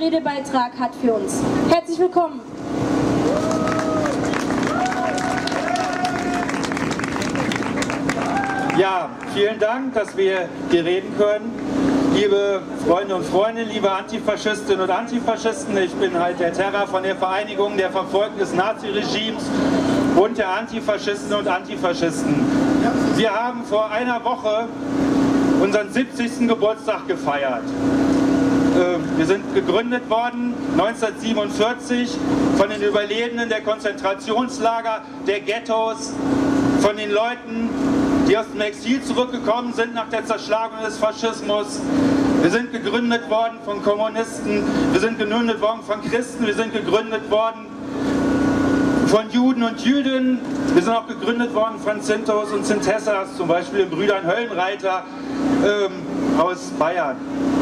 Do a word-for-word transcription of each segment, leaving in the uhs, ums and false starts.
Redebeitrag hat für uns. Herzlich willkommen. Ja, vielen Dank, dass wir hier reden können. Liebe Freunde und Freundinnen, liebe Antifaschistinnen und Antifaschisten, ich bin halt der Terra von der Vereinigung der Verfolgten des Naziregimes und der Antifaschisten und Antifaschisten. Wir haben vor einer Woche unseren siebzigsten Geburtstag gefeiert. Wir sind gegründet worden neunzehnhundertsiebenundvierzig von den Überlebenden der Konzentrationslager, der Ghettos, von den Leuten, die aus dem Exil zurückgekommen sind nach der Zerschlagung des Faschismus. Wir sind gegründet worden von Kommunisten, wir sind gegründet worden von Christen, wir sind gegründet worden von Juden und Jüdinnen, wir sind auch gegründet worden von Sintos und Sintessas, zum Beispiel den Brüdern Höllenreiter ähm, aus Bayern.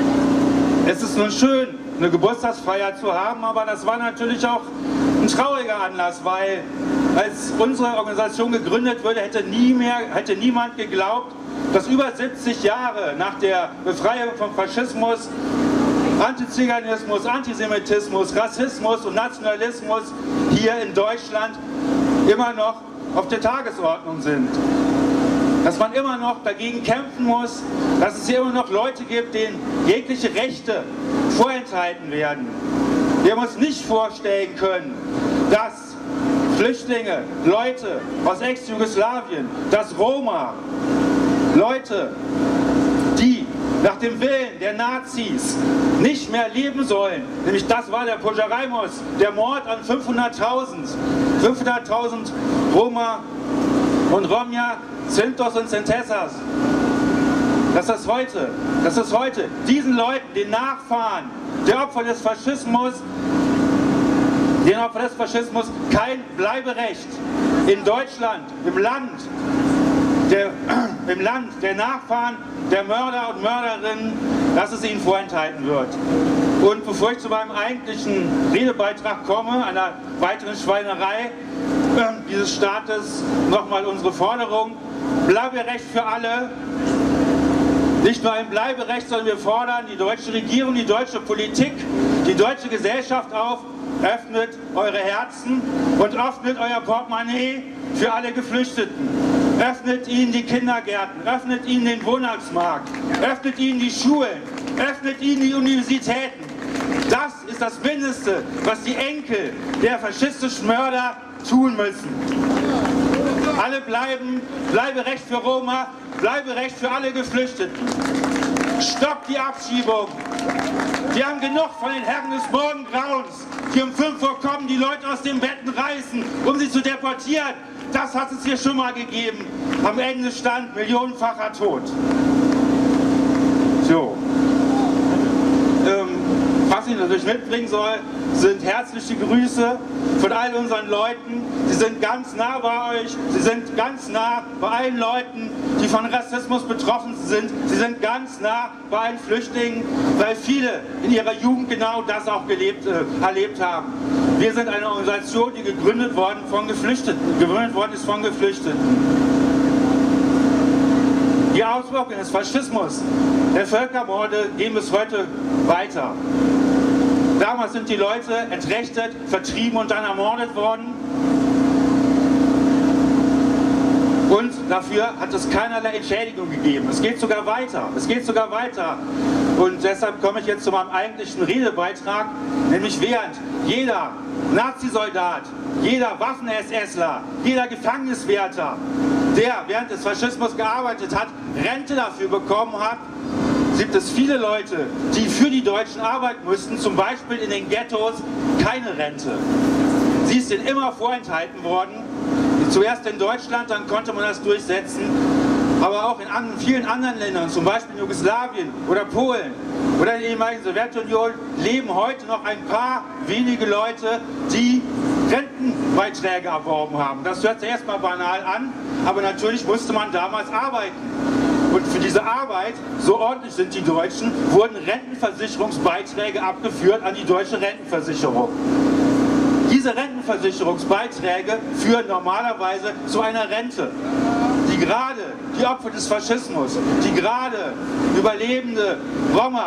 Es ist nun schön, eine Geburtstagsfeier zu haben, aber das war natürlich auch ein trauriger Anlass, weil als unsere Organisation gegründet wurde, hätte, nie mehr, hätte niemand geglaubt, dass über siebzig Jahre nach der Befreiung vom Faschismus Antiziganismus, Antisemitismus, Rassismus und Nationalismus hier in Deutschland immer noch auf der Tagesordnung sind. Dass man immer noch dagegen kämpfen muss, dass es hier immer noch Leute gibt, denen jegliche Rechte vorenthalten werden. Wir haben uns nicht vorstellen können, dass Flüchtlinge, Leute aus Ex-Jugoslawien, dass Roma, Leute, die nach dem Willen der Nazis nicht mehr leben sollen, nämlich das war der Požareimos, der Mord an fünfhunderttausend, fünfhunderttausend Roma und Romja, Sintos und Sintessas, dass das heute, dass das heute diesen Leuten, den Nachfahren der Opfer des Faschismus, den Opfer des Faschismus kein Bleiberecht in Deutschland, im Land, der, im Land der Nachfahren der Mörder und Mörderinnen, dass es ihnen vorenthalten wird. Und bevor ich zu meinem eigentlichen Redebeitrag komme, einer weiteren Schweinerei äh, dieses Staates, nochmal unsere Forderung: Bleiberecht für alle. Nicht nur ein Bleiberecht, sondern wir fordern die deutsche Regierung, die deutsche Politik, die deutsche Gesellschaft auf: Öffnet eure Herzen und öffnet euer Portemonnaie für alle Geflüchteten. Öffnet ihnen die Kindergärten, öffnet ihnen den Wohnungsmarkt, öffnet ihnen die Schulen, öffnet ihnen die Universitäten. Das ist das Mindeste, was die Enkel der faschistischen Mörder tun müssen. Alle bleiben, Bleiberecht für Roma, Bleiberecht für alle Geflüchteten. Stoppt die Abschiebung. Wir haben genug von den Herren des Morgengrauens, die um fünf Uhr kommen, die Leute aus den Betten reißen, um sie zu deportieren. Das hat es hier schon mal gegeben. Am Ende stand millionenfacher Tod. So. Ähm, was ich natürlich mitbringen soll, sind herzliche Grüße von all unseren Leuten. Sie sind ganz nah bei euch. Sie sind ganz nah bei allen Leuten, die von Rassismus betroffen sind. Sie sind ganz nah bei allen Flüchtlingen, weil viele in ihrer Jugend genau das auch gelebt, äh, erlebt haben. Wir sind eine Organisation, die gegründet worden, von Geflüchteten, gegründet worden ist von Geflüchteten. Die Auswirkungen des Faschismus, der Völkermorde gehen bis heute weiter. Damals sind die Leute entrechtet, vertrieben und dann ermordet worden. Und dafür hat es keinerlei Entschädigung gegeben. Es geht sogar weiter. Es geht sogar weiter. Und deshalb komme ich jetzt zu meinem eigentlichen Redebeitrag, nämlich während jeder Nazisoldat, jeder Waffen-SSler, jeder Gefängniswärter, der während des Faschismus gearbeitet hat, Rente dafür bekommen hat, gibt es viele Leute, die für die Deutschen arbeiten müssten, zum Beispiel in den Ghettos, keine Rente. Sie ist ihnen immer vorenthalten worden. Zuerst in Deutschland, dann konnte man das durchsetzen, aber auch in an, vielen anderen Ländern, zum Beispiel in Jugoslawien oder Polen oder in der ehemaligen Sowjetunion, leben heute noch ein paar wenige Leute, die Rentenbeiträge erworben haben. Das hört sich erstmal banal an, aber natürlich musste man damals arbeiten. Und für diese Arbeit, so ordentlich sind die Deutschen, wurden Rentenversicherungsbeiträge abgeführt an die deutsche Rentenversicherung. Diese Rentenversicherungsbeiträge führen normalerweise zu einer Rente, die gerade die Opfer des Faschismus, die gerade Überlebende Roma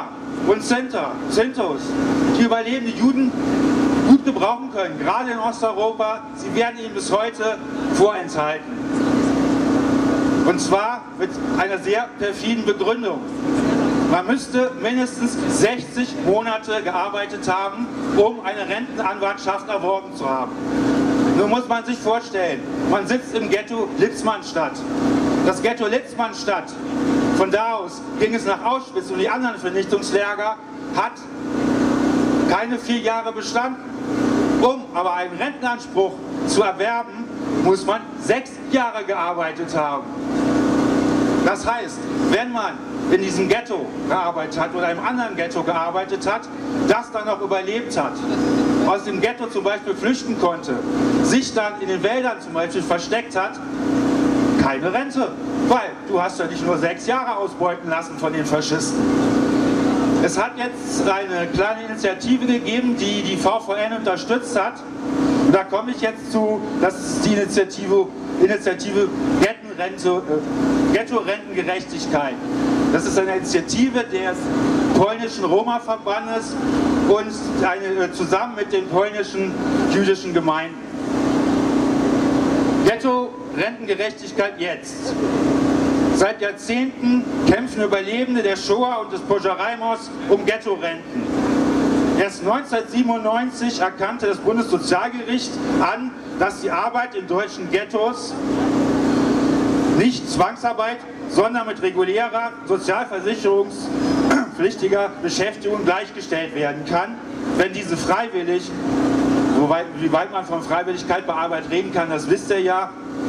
und Sinter, Sintos, die überlebende Juden gut gebrauchen können, gerade in Osteuropa. Sie werden ihnen bis heute vorenthalten. Und zwar mit einer sehr perfiden Begründung. Man müsste mindestens sechzig Monate gearbeitet haben, um eine Rentenanwartschaft erworben zu haben. Nun muss man sich vorstellen, man sitzt im Ghetto Litzmannstadt. Das Ghetto Litzmannstadt, von da aus ging es nach Auschwitz und die anderen Vernichtungslager, hat keine vier Jahre bestanden. Um aber einen Rentenanspruch zu erwerben, muss man sechs Jahre gearbeitet haben. Das heißt, wenn man in diesem Ghetto gearbeitet hat oder einem anderen Ghetto gearbeitet hat, das dann noch überlebt hat, aus dem Ghetto zum Beispiel flüchten konnte, sich dann in den Wäldern zum Beispiel versteckt hat, keine Rente, weil du hast ja nicht nur sechs Jahre ausbeuten lassen von den Faschisten. Es hat jetzt eine kleine Initiative gegeben, die die V V N unterstützt hat. Und da komme ich jetzt zu, das ist die Initiative, Initiative Ghetto-Rente, äh, Ghetto-Rentengerechtigkeit. Das ist eine Initiative des polnischen Roma-Verbandes und eine, äh, zusammen mit den polnischen jüdischen Gemeinden. Ghetto-Rentengerechtigkeit jetzt. Seit Jahrzehnten kämpfen Überlebende der Shoah und des Požareimos um Ghetto-Renten. Erst neunzehnhundertsiebenundneunzig erkannte das Bundessozialgericht an, dass die Arbeit in deutschen Ghettos nicht Zwangsarbeit, sondern mit regulärer, sozialversicherungspflichtiger Beschäftigung gleichgestellt werden kann, wenn diese freiwillig, wobei, wie weit man von Freiwilligkeit bei Arbeit reden kann, das wisst ihr ja,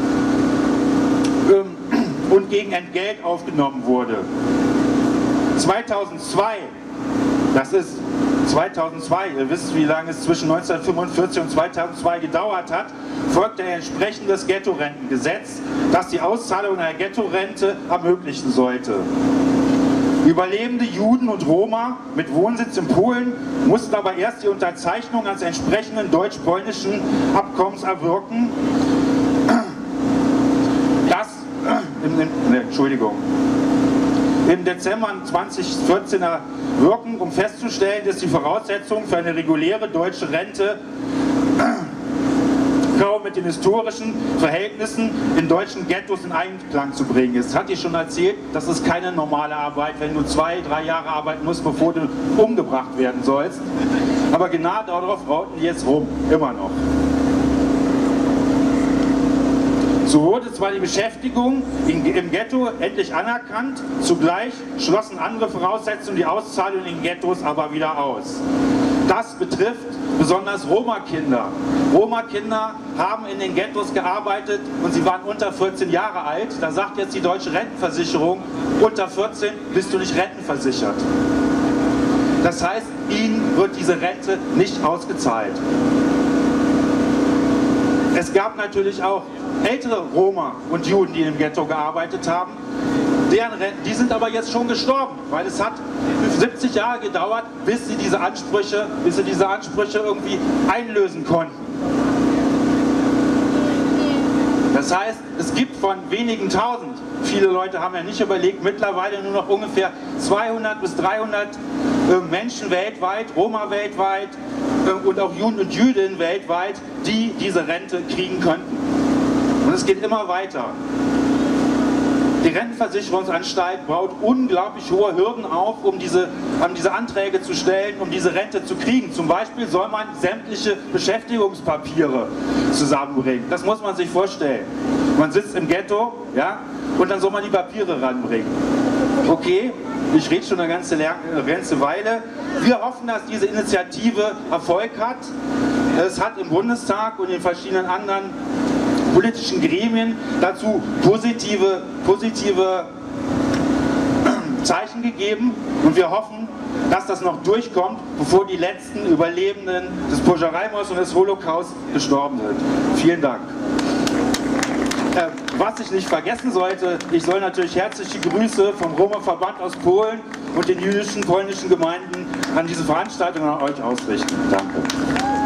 ähm, und gegen Entgelt aufgenommen wurde. zweitausendzwei, das ist zweitausendzwei, ihr wisst, wie lange es zwischen neunzehnhundertfünfundvierzig und zweitausendzwei gedauert hat, folgte ein entsprechendes Ghetto-Rentengesetz, das die Auszahlung einer Ghetto-Rente ermöglichen sollte. Überlebende Juden und Roma mit Wohnsitz in Polen mussten aber erst die Unterzeichnung eines entsprechenden deutsch-polnischen Abkommens erwirken, das im, im, ne, Entschuldigung, im Dezember zweitausendvierzehn erwirken, um festzustellen, dass die Voraussetzungen für eine reguläre deutsche Rente kaum mit den historischen Verhältnissen in deutschen Ghettos in Einklang zu bringen ist. Hat ich schon erzählt, das ist keine normale Arbeit, wenn du zwei, drei Jahre arbeiten musst, bevor du umgebracht werden sollst. Aber genau darauf rauten die jetzt rum, immer noch. So wurde zwar die Beschäftigung im Ghetto endlich anerkannt, zugleich schlossen andere Voraussetzungen die Auszahlung in den Ghettos aber wieder aus. Das betrifft besonders Roma-Kinder. Roma-Kinder haben in den Ghettos gearbeitet und sie waren unter vierzehn Jahre alt. Da sagt jetzt die deutsche Rentenversicherung, unter vierzehn bist du nicht rentenversichert. Das heißt, ihnen wird diese Rente nicht ausgezahlt. Es gab natürlich auch ältere Roma und Juden, die im Ghetto gearbeitet haben. Deren Renten, die sind aber jetzt schon gestorben, weil es hat siebzig Jahre gedauert, bis sie diese Ansprüche, bis sie diese Ansprüche irgendwie einlösen konnten. Das heißt, es gibt von wenigen tausend, viele Leute haben ja nicht überlegt, mittlerweile nur noch ungefähr zweihundert bis dreihundert äh, Menschen weltweit, Roma weltweit äh, und auch Juden und Jüdinnen weltweit, die diese Rente kriegen könnten. Und es geht immer weiter. Die Rentenversicherungsanstalt baut unglaublich hohe Hürden auf, um diese, um diese Anträge zu stellen, um diese Rente zu kriegen. Zum Beispiel soll man sämtliche Beschäftigungspapiere zusammenbringen. Das muss man sich vorstellen. Man sitzt im Ghetto, ja, und dann soll man die Papiere ranbringen. Okay, ich rede schon eine ganze, eine ganze Weile. Wir hoffen, dass diese Initiative Erfolg hat. Es hat im Bundestag und in verschiedenen anderen politischen Gremien dazu positive, positive Zeichen gegeben und wir hoffen, dass das noch durchkommt, bevor die letzten Überlebenden des Požareimos und des Holocaust gestorben sind. Vielen Dank. Äh, was ich nicht vergessen sollte, ich soll natürlich herzliche Grüße vom Roma-Verband aus Polen und den jüdischen polnischen Gemeinden an diese Veranstaltung an euch ausrichten. Danke.